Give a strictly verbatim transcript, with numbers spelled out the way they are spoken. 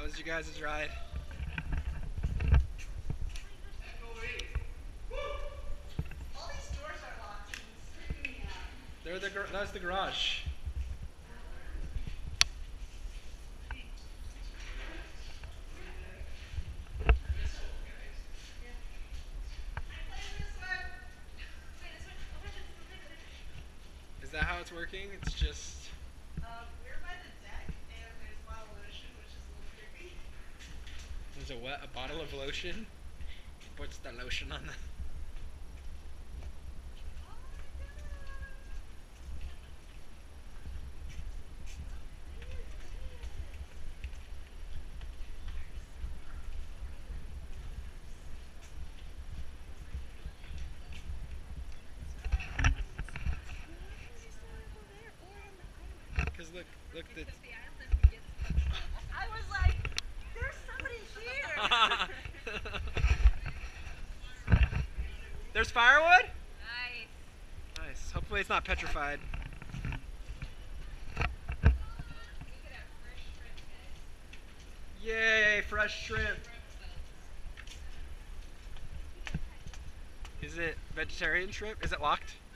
was you guys' ride? All these doors are locked and it's freaking me out. They're the gar- that's the garage. Is that how it's working? It's just. Um, we're by the deck and there's a lot of lotion, which is a little creepy. There's a what? A bottle of lotion? Puts the lotion on the. Because look, look the. I was like, there's somebody here. There's firewood? Nice. Nice. Hopefully it's not petrified. Yay, fresh shrimp. Is it vegetarian shrimp? Is it locked?